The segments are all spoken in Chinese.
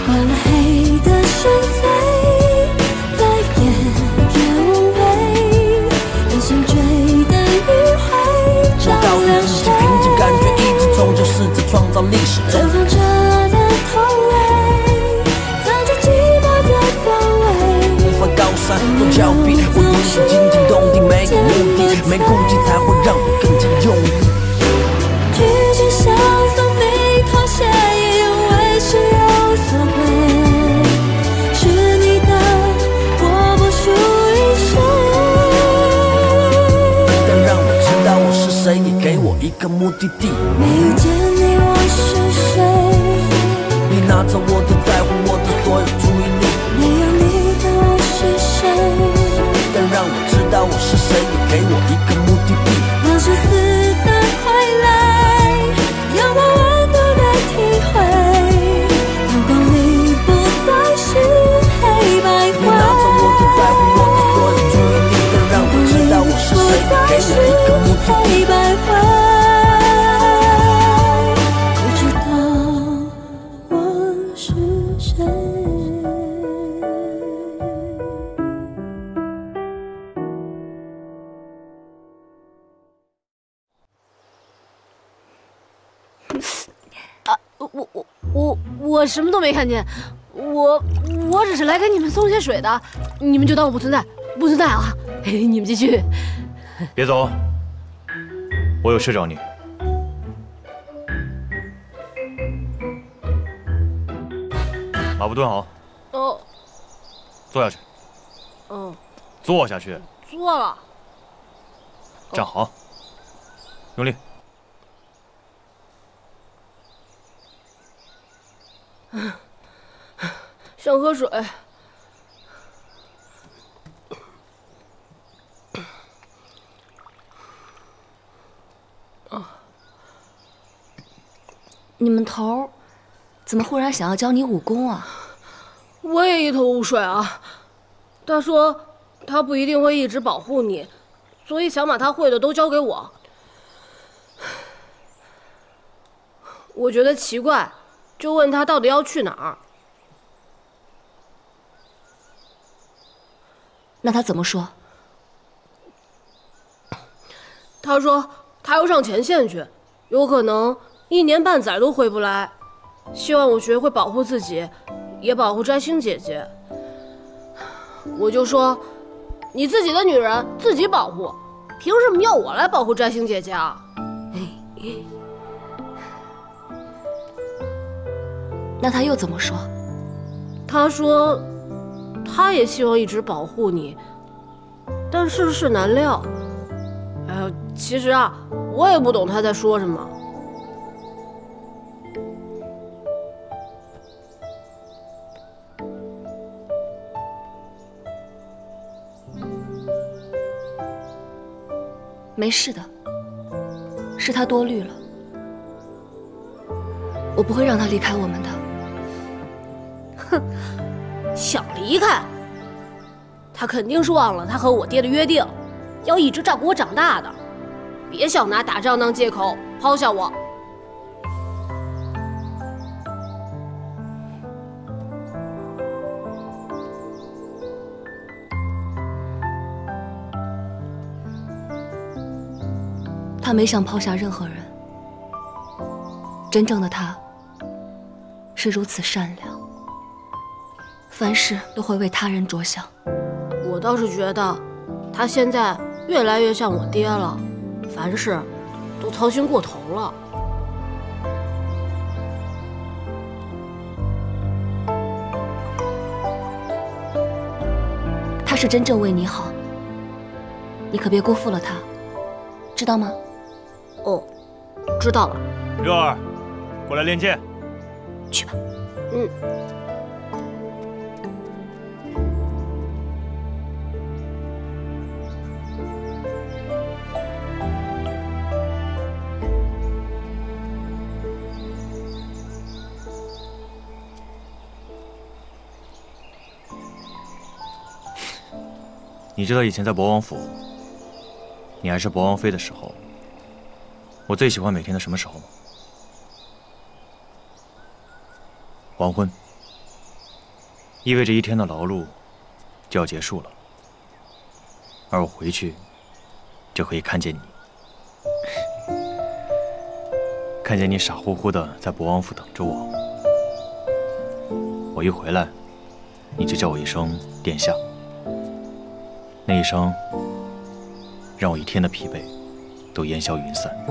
换了黑的深邃，再也无畏，任性追的迂回，照亮谁？凭着感觉一直冲，就是在创造历史。绽放着的同类，藏着寂寞在防卫。无法高山做峭壁，我独自惊天动地，没有目的，没顾忌才会让我更加用力。拒绝相送，没妥协，也有为是有所归。是你的，我不属于谁。但让我知道我是谁，也给我一个目的地。没有见你，我是谁？你拿走我的在乎，我的所有注意力。没有你的我是谁？但让我知道我是谁，也给我一个目的地。那是死的傀儡，阳光温度的体会，阳光里不再是黑白灰。你拿走我的在乎，我的所有注意力。但让我知道我是谁，也给我一个目的地。黑白灰，不知道我是谁。 我什么都没看见，我只是来给你们送些水的，你们就当我不存在，不存在啊！你们继续。 别走，我有事找你。马步蹲好。 哦。 坐下去。 哦。 坐下去。 坐了。 站好。用力。 想喝水。 你们头儿怎么忽然想要教你武功啊？ 我也一头雾水啊。他说他不一定会一直保护你，所以想把他会的都交给我。我觉得奇怪，就问他到底要去哪儿。 那他怎么说？ 他说他要上前线去，有可能1年半载都回不来，希望我学会保护自己，也保护摘星姐姐。我就说，你自己的女人自己保护，凭什么要我来保护摘星姐姐啊？ 那他又怎么说？ 他说他也希望一直保护你，但世事难料。哎呦，其实啊，我也不懂他在说什么。 没事的，是他多虑了。我不会让他离开我们的。 哼，想离开？他肯定是忘了他和我爹的约定，要一直照顾我长大的。别想拿打仗当借口抛下我。 他没想抛下任何人，真正的他是如此善良，凡事都会为他人着想。 我倒是觉得他现在越来越像我爹了，凡事都操心过头了。 他是真正为你好，你可别辜负了他，知道吗？ 哦，知道了。 六儿，过来练剑。 去吧。 嗯。 你知道以前在博王府，你还是博王妃的时候，我最喜欢每天的什么时候吗？黄昏。 意味着一天的劳碌就要结束了，而我回去就可以看见你，看见你傻乎乎的在博王府等着我。我一回来，你就叫我一声殿下，那一声让我一天的疲惫都烟消云散。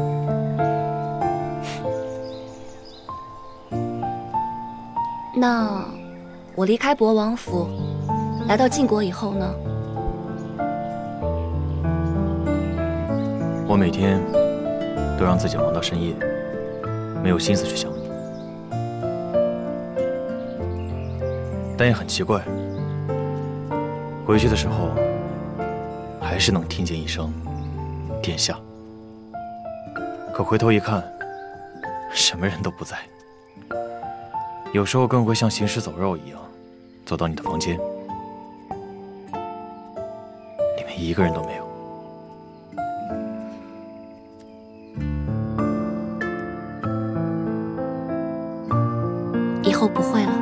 那我离开博王府，来到晋国以后呢？ 我每天都让自己忙到深夜，没有心思去想你。但也很奇怪，回去的时候还是能听见一声“殿下”，可回头一看，什么人都不在。有时候更会像行尸走肉一样，走到你的房间，里面一个人都没有。 以后不会了。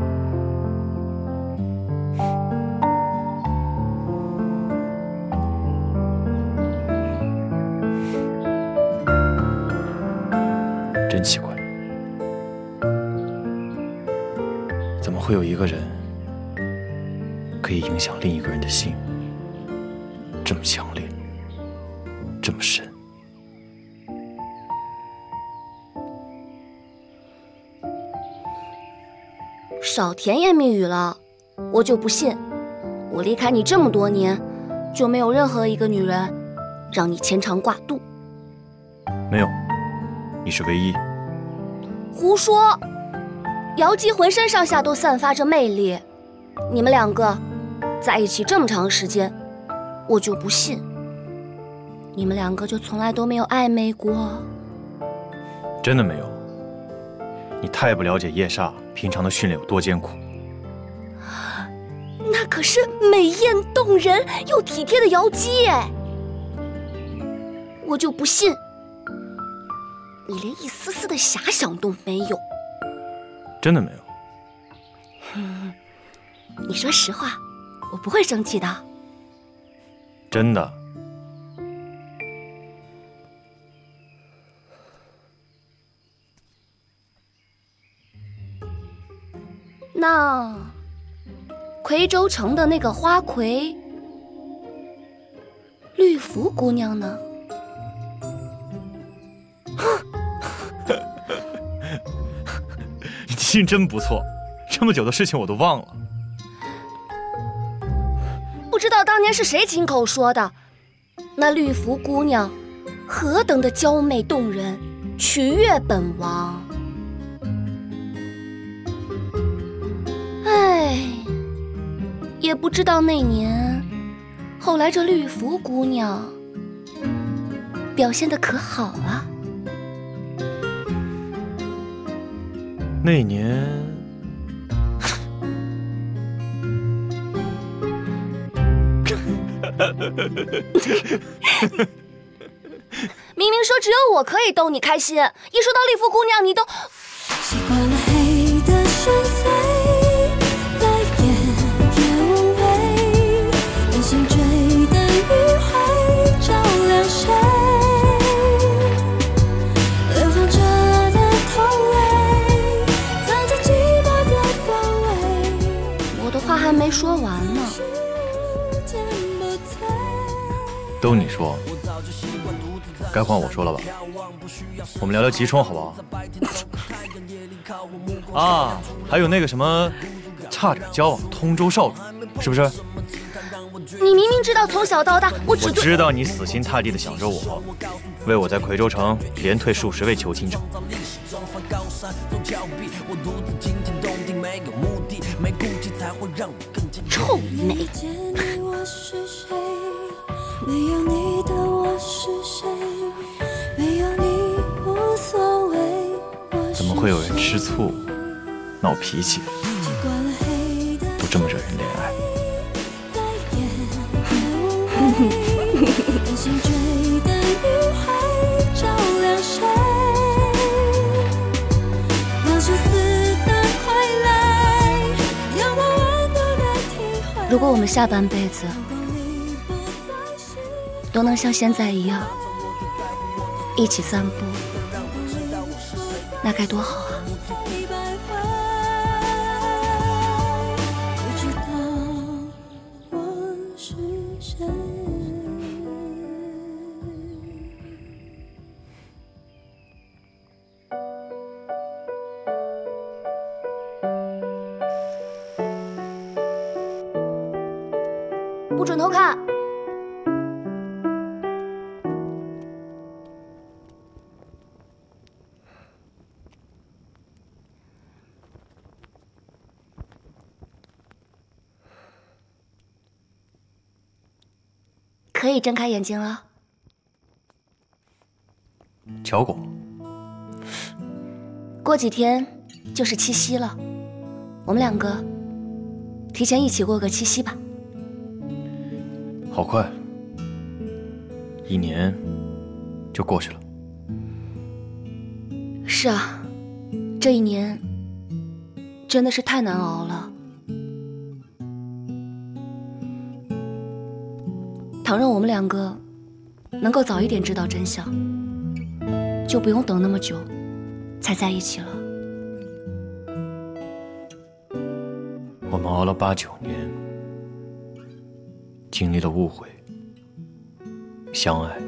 真奇怪，怎么会有一个人可以影响另一个人的心，这么强烈，这么深？ 少甜言蜜语了，我就不信，我离开你这么多年，就没有任何一个女人让你牵肠挂肚。 没有，你是唯一。 胡说！瑶姬浑身上下都散发着魅力，你们两个在一起这么长时间，我就不信你们两个就从来都没有暧昧过。 真的没有，你太不了解夜煞平常的训练有多艰苦。 那可是美艳动人又体贴的瑶姬哎，我就不信你连一丝丝的遐想都没有。 真的没有。 你说实话，我不会生气的。 真的。 那夔州城的那个花魁绿芙姑娘呢？ 你记性真不错，这么久的事情我都忘了。 不知道当年是谁亲口说的，那绿芙姑娘何等的娇媚动人，取悦本王。哎，也不知道那年后来这绿芙姑娘表现得可好啊。 那年明明说只有我可以逗你开心，一说到绿芙姑娘你都习惯了黑的深邃，再也无畏，任性追的余晖照亮谁，流放着的痛泪，藏着寂寞的防卫。 我的话还没说完呢。 都你说，该换我说了吧？我们聊聊吉冲好不好？啊，还有那个什么，差点交往通州少主，是不是？ 你明明知道从小到大我知道你死心塌地的想着我，为我在夔州城连退数十位求亲者。 臭美。 没有你的我是谁？没有你无所谓。 怎么会有人吃醋、闹脾气，都这么惹人怜爱？ 让生死的快来，让我果我们下半辈子都能像现在一样一起散步，那该多好啊！ 不知道我是谁。 不准偷看！可以睁开眼睛了。 巧果， 过几天就是七夕了，我们两个提前一起过个七夕吧。 好快，1年就过去了。 是啊，这1年真的是太难熬了。倘若我们两个能够早一点知道真相，就不用等那么久才在一起了。 我们熬了8、9年，经历了误会、相爱、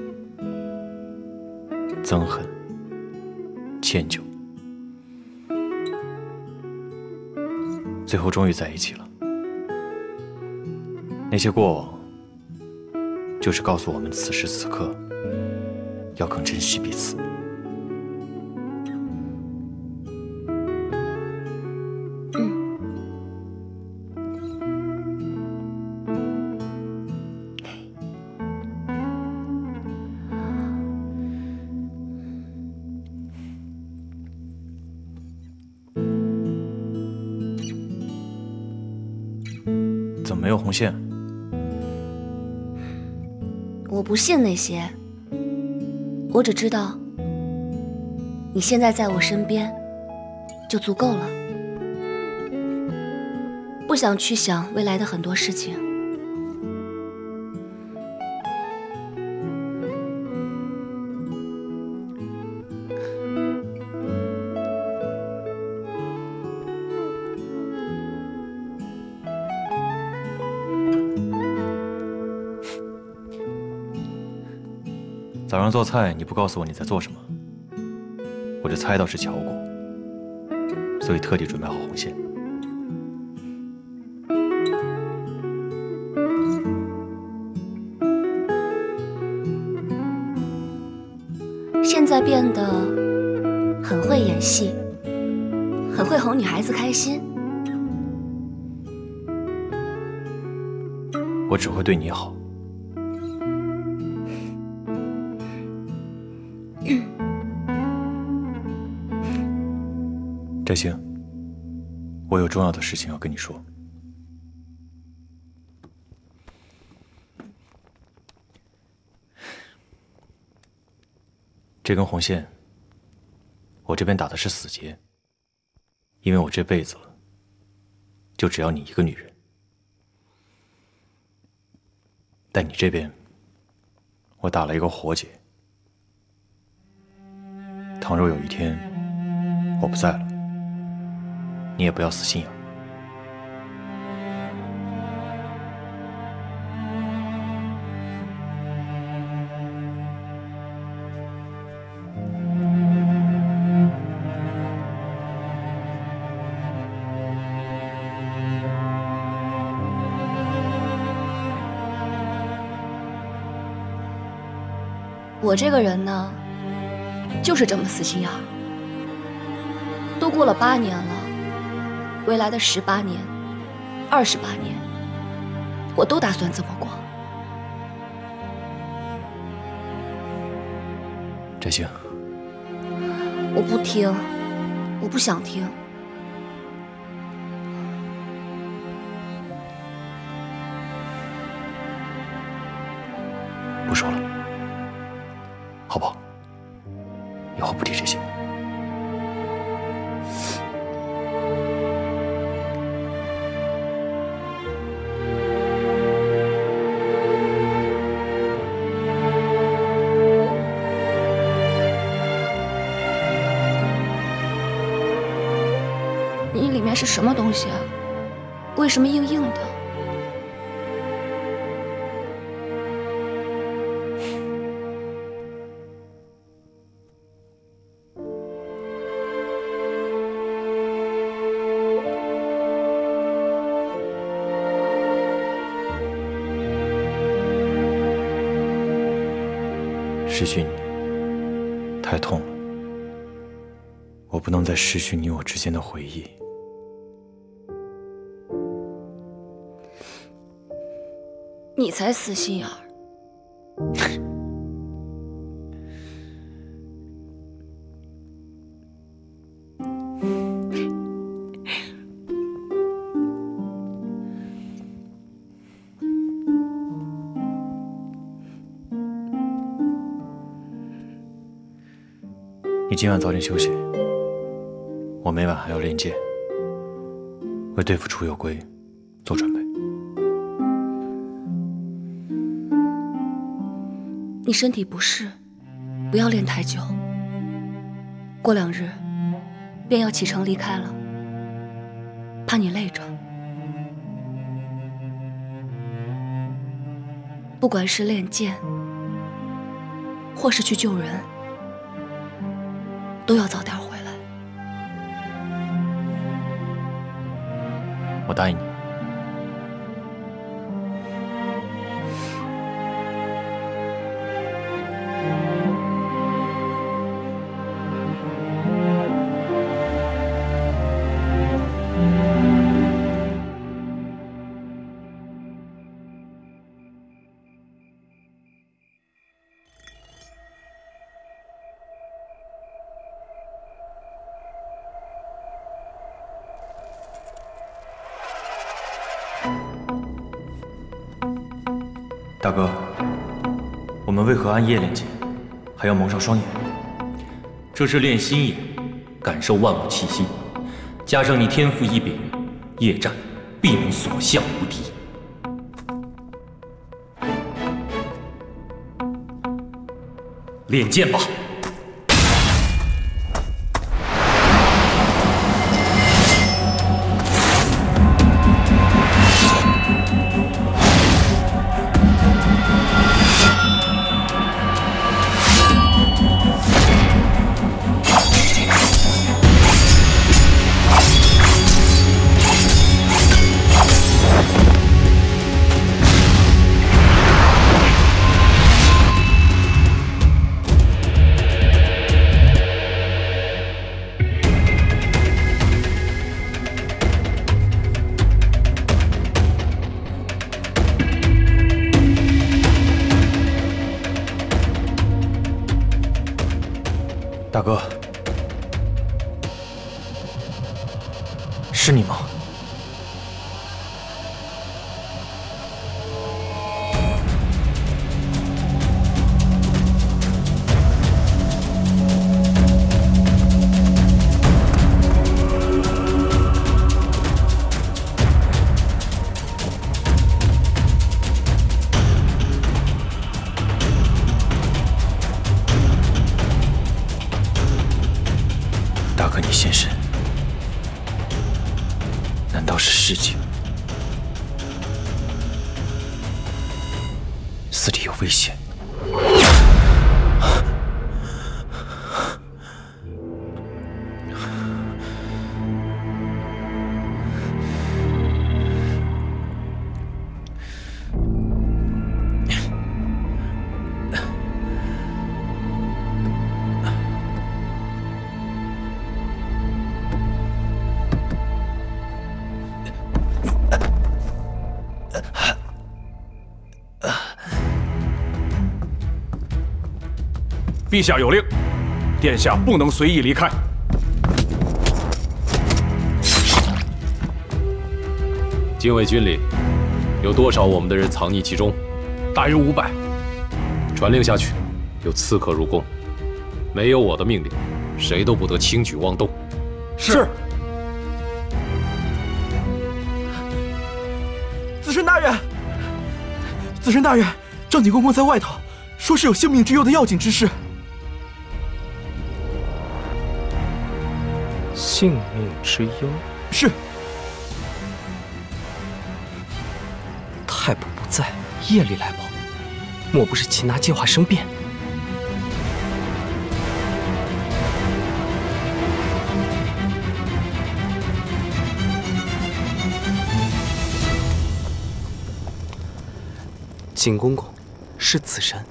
憎恨、歉疚，最后终于在一起了。那些过往，就是告诉我们此时此刻要更珍惜彼此。怎么没有红线？ 我不信那些，我只知道你现在在我身边就足够了，不想去想未来的很多事情。 早上做菜你不告诉我你在做什么，我就猜到是巧果，所以特地准备好红线。 现在变得很会演戏，很会哄女孩子开心。 我只会对你好。摘星，我有重要的事情要跟你说。这根红线，我这边打的是死结，因为我这辈子就只要你一个女人。但你这边，我打了一个活结。倘若有一天我不在了，你也不要死心眼。 我这个人呢，就是这么死心眼儿。都过了8年了，未来的18年、28年，我都打算这么过。 摘星， 我不听，我不想听。 不说了，好不好？以后不提这些。 面是什么东西啊？为什么硬硬的？ 失去你太痛了，我不能再失去你我之间的回忆。 你才死心眼儿。 你今晚早点休息，我每晚还要练剑，为对付楚有归做准备。 你身体不适，不要练太久。过2日便要启程离开了，怕你累着。不管是练剑，或是去救人，都要早点回来。 我答应你。大哥，我们为何暗夜练剑，还要蒙上双眼？ 这是练心眼，感受万物气息。加上你天赋异禀，夜战必能所向无敌。练剑吧！ 大哥，是你吗？大哥，你现身，难道是事情？寺里有危险。 陛下有令，殿下不能随意离开。 禁卫军里有多少我们的人藏匿其中？ 大约500。 传令下去，有刺客入宫，没有我的命令，谁都不得轻举妄动。 是。 子申大人，子申大人，正景公公在外头，说是有性命之忧的要紧之事。 性命之忧。 是。太仆不在，夜里来报，莫不是擒拿计划生变？景公公是此神。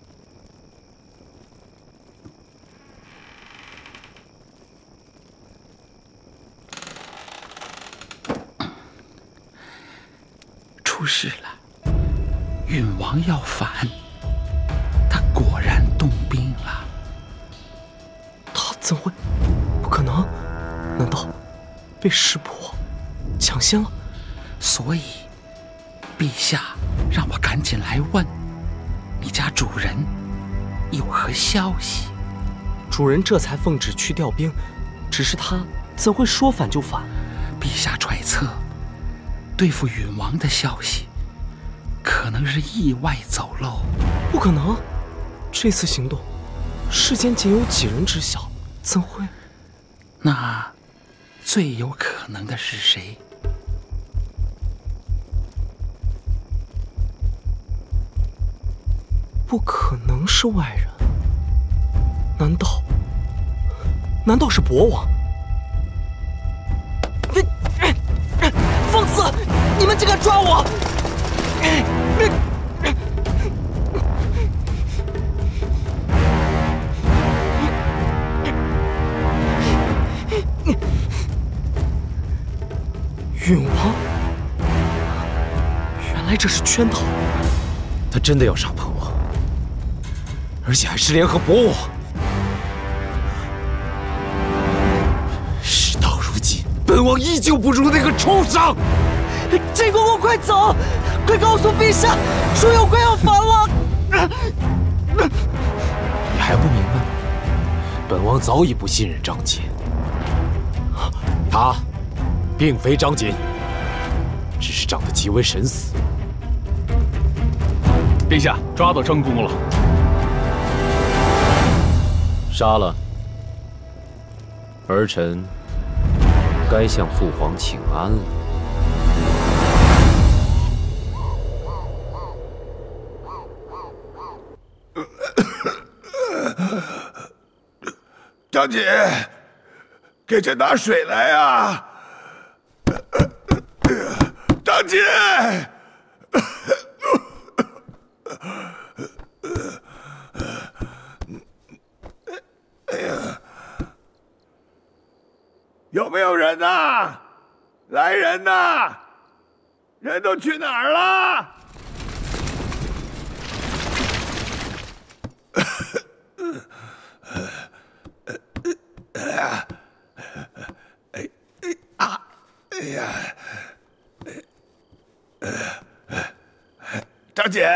出事了，允王要反，他果然动兵了。 他怎会？不可能！难道被识破、抢先了？ 所以，陛下让我赶紧来问，你家主人有何消息？ 主人这才奉旨去调兵，只是他怎会说反就反？ 陛下揣测，对付允王的消息，可能是意外走漏。 不可能！这次行动，世间仅有几人知晓，怎会？ 那最有可能的是谁？ 不可能是外人。难道是博王？放肆！你们竟敢抓我！允王，原来这是圈套。 他真的要杀本王，而且还是联合博王。事到如今，本王依旧不如那个畜生。 景公公，快走！快告诉陛下，朱有快要反了！ 你还不明白吗？本王早已不信任张杰，他并非张杰，只是长得极为神似。 陛下抓到张公了， 杀了。儿臣该向父皇请安了。 张姐，给朕拿水来啊！张姐，哎呀，有没有人呐？来人呐！人都去哪儿了？张姐，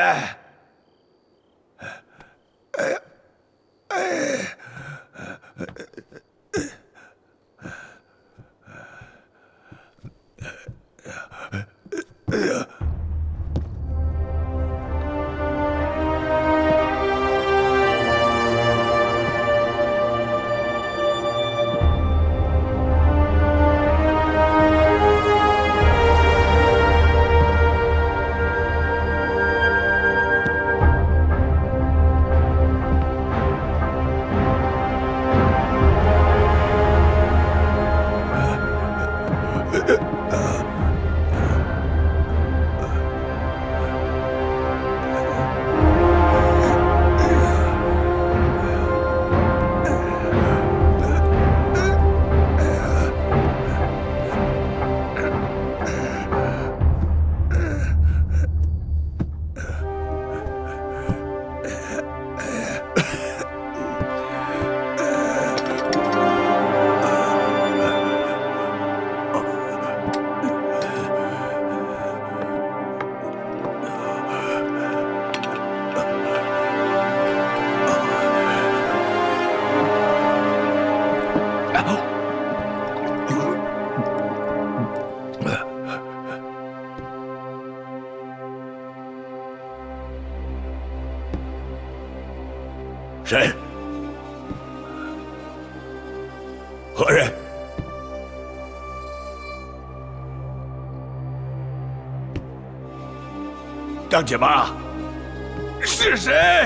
谁？何人？ 当姐妈，是谁？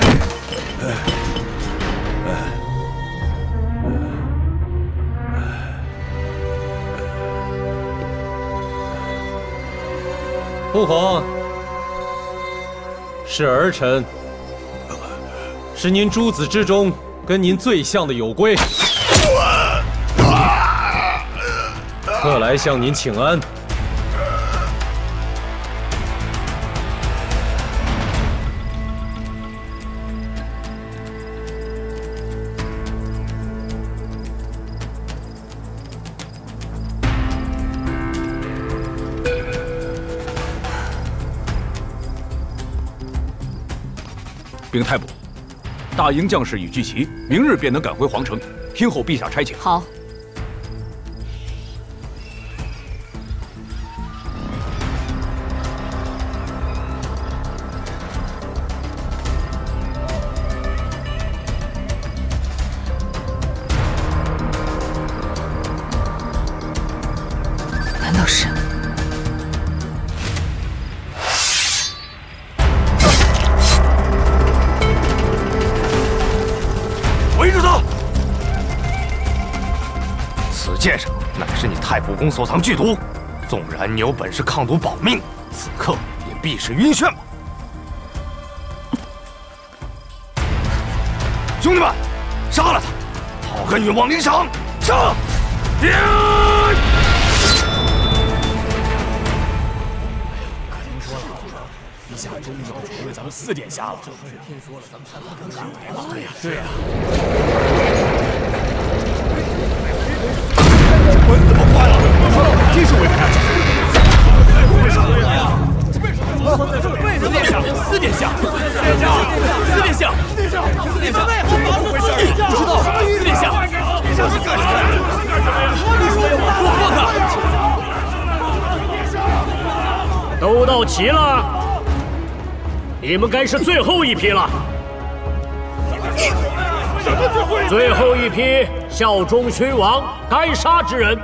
父皇，是儿臣，是您诸子之中跟您最像的有龟，特来向您请安。 禀太卜，大营将士已聚齐，明日便能赶回皇城，听候陛下差遣。 好。难道是？ 围住他！此剑上乃是你太卜宫所藏剧毒，纵然你有本事抗毒保命，此刻也必是晕眩吧！兄弟们，杀了他，好跟允王领赏！杀！ 陛下终于要传位咱们4殿下了。听说了，咱们才能赶来嘛。对呀，对呀。文怎么快了？这是为啥？为什么呀？4殿下，4殿下，4殿下，4殿下，怎么回事？不知道，4殿下，这是干什么？放他！ 都到齐了。你们该是最后一批了。最后一批效忠勋王该杀之人。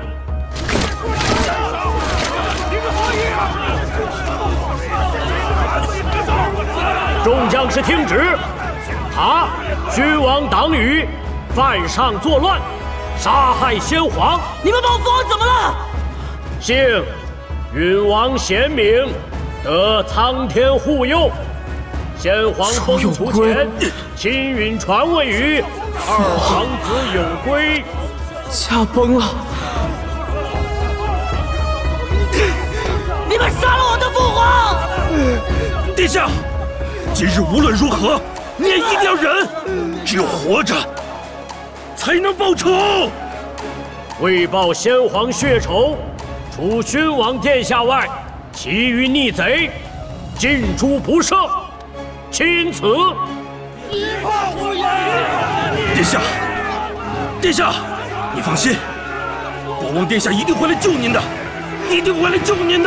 众将士听旨，他君王党羽，犯上作乱，杀害先皇。 你们把我父王怎么了？ 幸允王贤明，得苍天护佑。先皇封卒前，亲允传位于2皇子有归。 驾崩了！ 你们杀了我的父皇！ 殿下，今日无论如何，你也一定要忍，只有活着才能报仇。 为报先皇血仇，除勋王殿下外，其余逆贼尽诛不赦。钦此。 一炮无言。殿下，殿下，你放心，国王殿下一定会来救您的，一定会来救您的。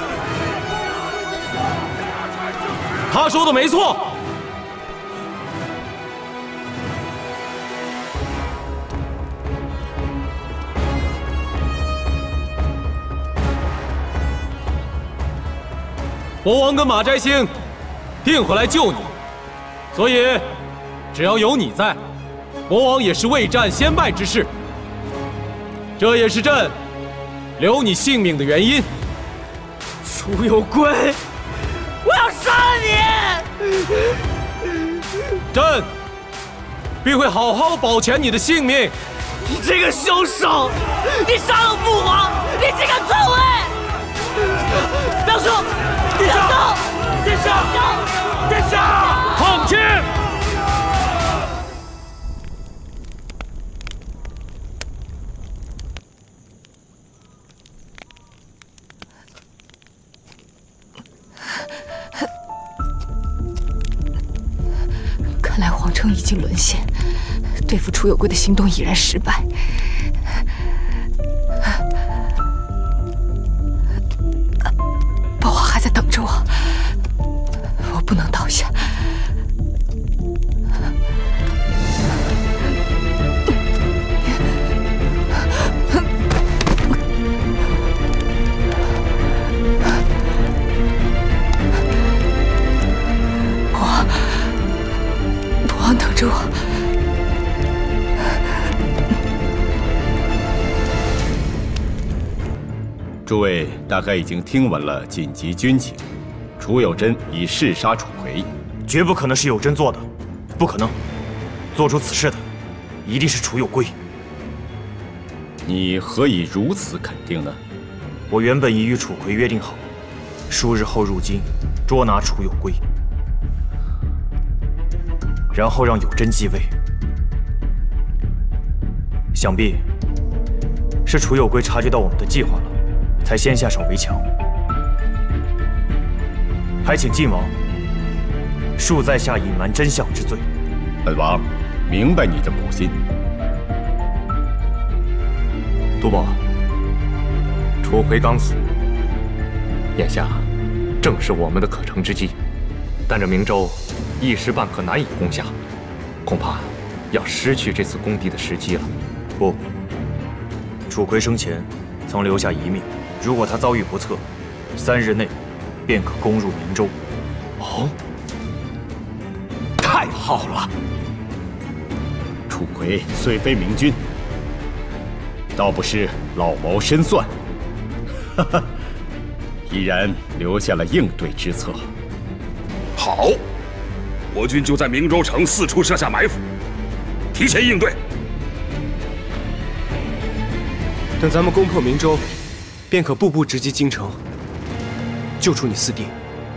他说的没错。国王跟马摘星定会来救你，所以只要有你在，国王也是未战先败之势。这也是朕留你性命的原因。 楚有归， 我要杀了你！朕必会好好保全你的性命。 你这个凶手！你杀了父皇！你这个篡位！表叔， 殿下，殿下，殿下， 放弃！ 看来皇城已经沦陷，对付楚有归的行动已然失败。报皇还在等着我，我不能倒下。 诸位大概已经听闻了紧急军情，楚有贞已弑杀楚奎， 绝不可能是有贞做的，不可能。做出此事的，一定是楚有圭。 你何以如此肯定呢？ 我原本已与楚奎约定好，数日后入京，捉拿楚有圭，然后让有贞继位。想必是楚有圭察觉到我们的计划了，才先下手为强。还请晋王恕在下隐瞒真相之罪。 本王明白你的苦心。 督宝，楚奎刚死，眼下正是我们的可乘之机，但这明州一时半刻难以攻下，恐怕要失去这次攻敌的时机了。 不，楚奎生前曾留下遗命，如果他遭遇不测，3日内便可攻入明州。 哦，太好了！ 楚奎虽非明君，倒不是老谋深算，哈哈，依然留下了应对之策。 好，我军就在明州城四处设下埋伏，提前应对。 等咱们攻破明州，便可步步直击京城，救出你四弟。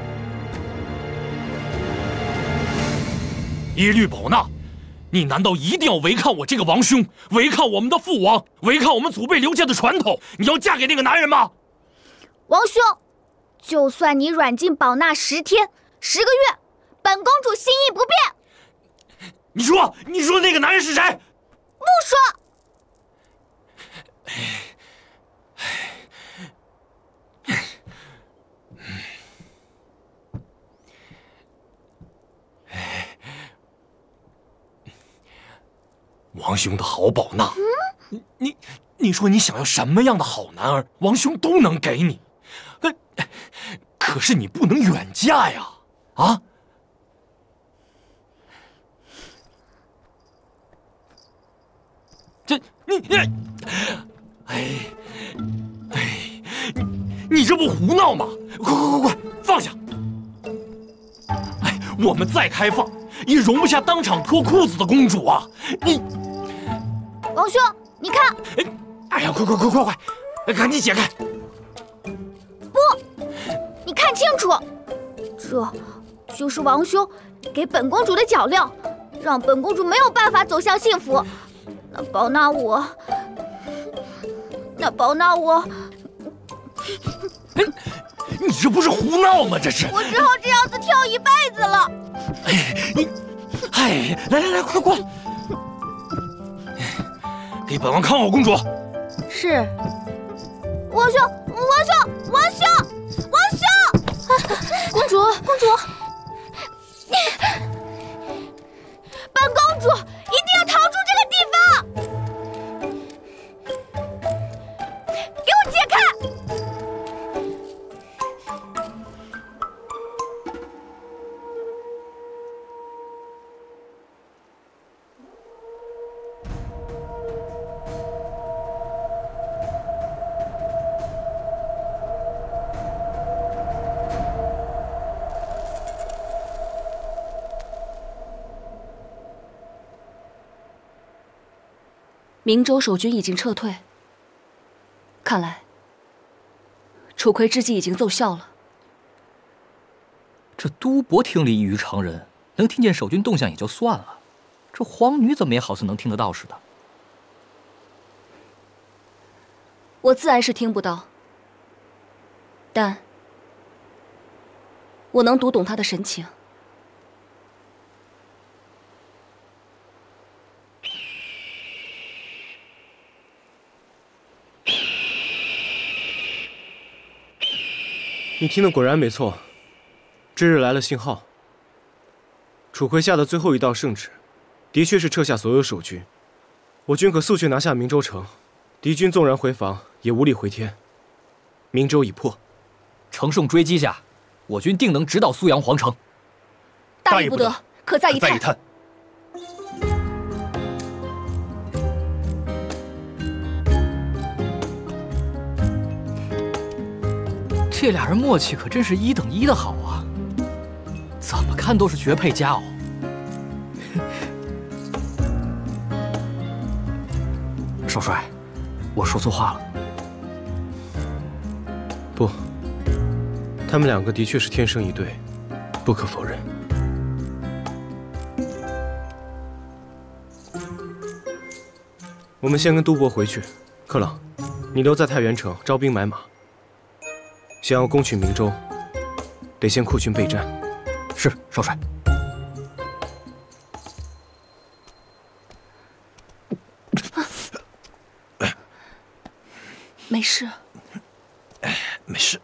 耶律宝纳，你难道一定要违抗我这个王兄，违抗我们的父王，违抗我们祖辈留下的传统？你要嫁给那个男人吗？ 王兄，就算你软禁宝纳10天、10个月，本公主心意不变。 你说那个男人是谁？ 不说。 王兄的好宝纳，你说你想要什么样的好男儿，王兄都能给你。可是你不能远嫁呀，啊？你这不胡闹吗？快放下！我们再开放，也容不下当场脱裤子的公主啊！ 王兄，你看！ 哎呀，快，赶紧解开！ 不，你看清楚，这就是王兄给本公主的脚镣，让本公主没有办法走向幸福。那宝纳我， 你这不是胡闹吗？这是我只好这样子跳一辈子了。 来，快过来，给本王看好公主。 是。王兄，公主，本公主一定要逃出这个地方。给我解开！ 明州守军已经撤退，看来楚奎之计已经奏效了。 这都伯听力异于常人，能听见守军动向也就算了，这皇女怎么也好似能听得到似的。 我自然是听不到，但我能读懂她的神情。 你听的果然没错，这日来了信号。楚奎下的最后一道圣旨，的确是撤下所有守军，我军可速去拿下明州城。敌军纵然回防，也无力回天。明州已破， 乘胜追击下，我军定能直捣苏阳皇城。 大意不得，可再一探。 这俩人默契可真是1等1的好啊，怎么看都是绝配佳偶。少帅，我说错话了。 不，他们两个的确是天生一对，不可否认。我们先跟都伯回去，克朗，你留在太原城招兵买马。想要攻取明州，得先扩军备战。 是，少帅。 没事。 没事。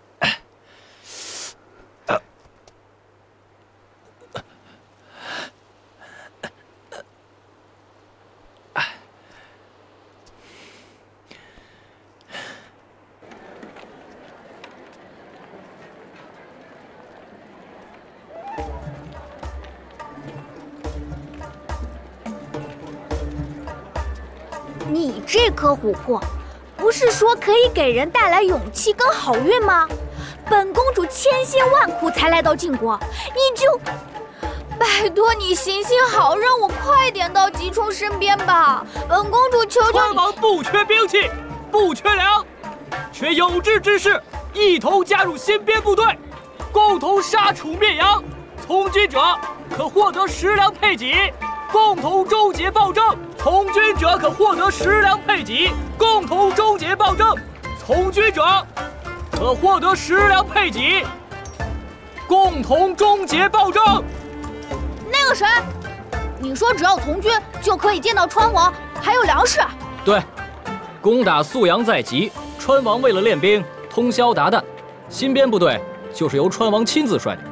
你这颗琥珀，不是说可以给人带来勇气跟好运吗？本公主千辛万苦才来到晋国，你就……拜托你行行好，让我快点到吉冲身边吧！本公主求求你。 川王不缺兵器，不缺粮，缺有志之士，一同加入新编部队，共同杀楚灭杨。从军者可获得食粮配给，共同终结暴政。从军者可获得食粮配给，共同终结暴政。从军者可获得食粮配给，共同终结暴政。 那个谁，你说只要从军就可以见到川王，还有粮食？ 对，攻打宿阳在即，川王为了练兵，通宵达旦，新编部队就是由川王亲自率领。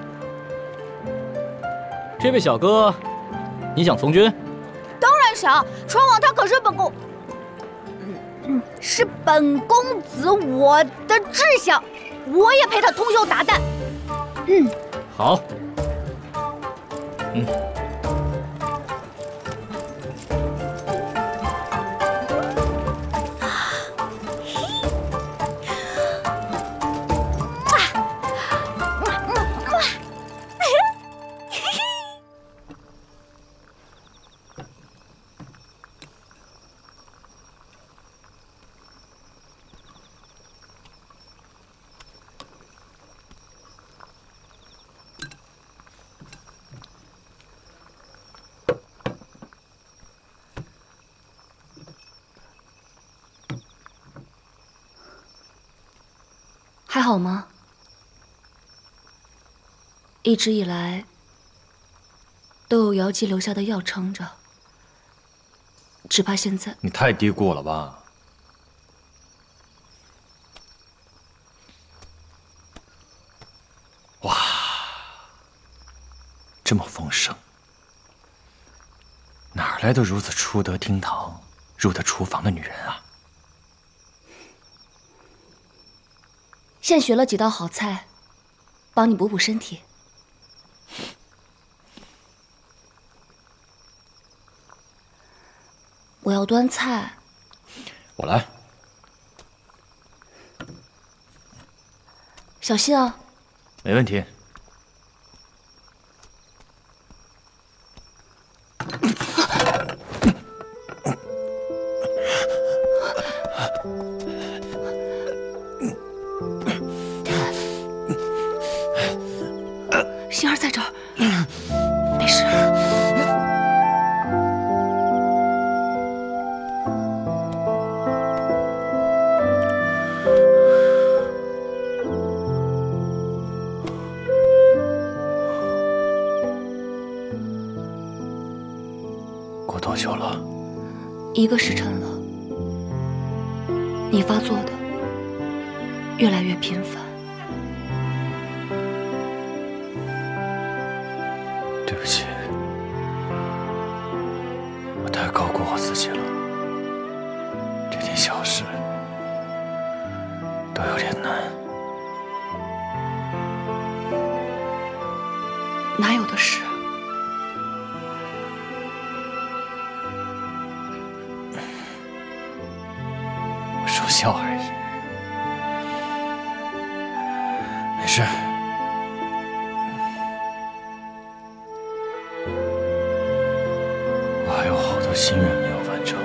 这位小哥，你想从军？ 当然想，川王他可是本公，是本公子我的志向，我也陪他通宵达旦。 好。 还好吗？一直以来都有瑶姬留下的药撑着，只怕现在…… 你太低估我了吧？哇，这么丰盛，哪儿来的如此出得厅堂、入得厨房的女人啊？ 现学了几道好菜，帮你补补身体。我要端菜。 我来。 小心啊。 没问题。 星儿在这儿，没事。 过多久了 ？1个时辰了。你发作的越来越频繁。 对不起，我太高估我自己了。这点小事都有点难。 哪有的事？ 我说笑而已。 是，我还有好多心愿没有完成，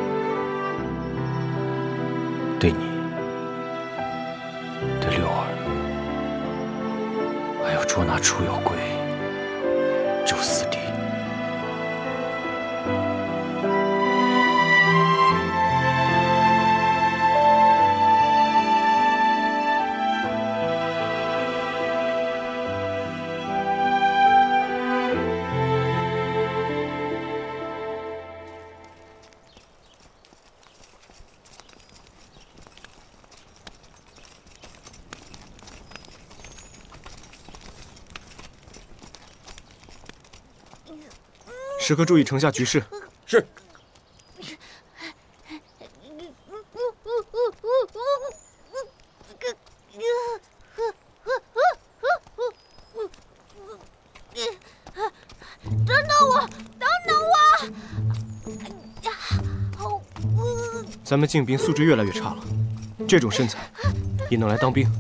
对你，对六儿，还有捉拿楚有贵、周四弟。 时刻注意城下局势。 是。 等等我，等等我！ 咱们晋兵素质越来越差了，这种身材也能来当兵？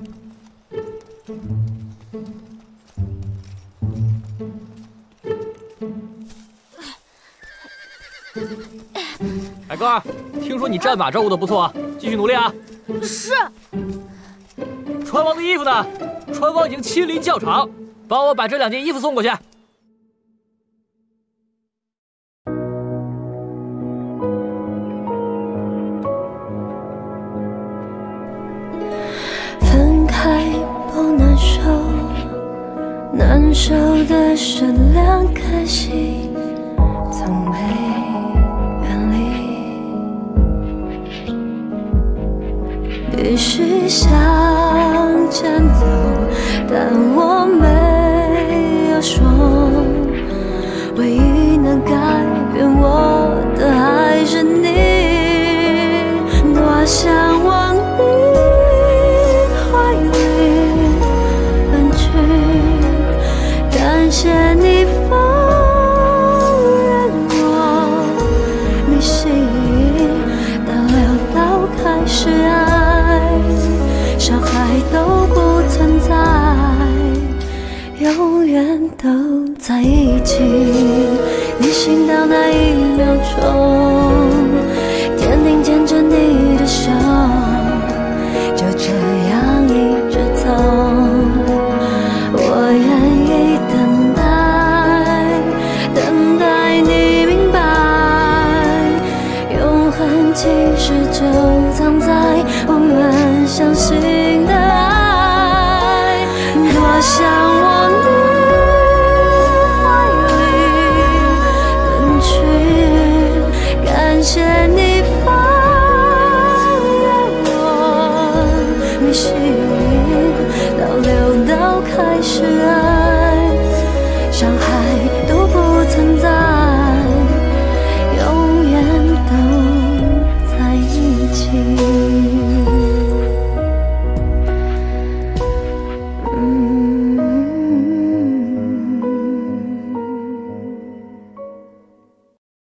海哥，听说你战马照顾的不错，继续努力啊！ 是。 川王的衣服呢？川王已经亲临教场，帮我把这2件衣服送过去。 分开不难受，难受的是2颗心从没远离，必须向前走，但我没有说，唯一能改变我的还是你，多想往你怀里奔去，感谢你放任我迷信，到潦倒开始爱，伤害都不存在，永远都在一起。你醒到那1秒钟，坚定牵着你的手，就这样一直走。我愿意等待，等待你明白，永恒其实就藏在我们相信的爱。多想往你怀里奔去，感谢你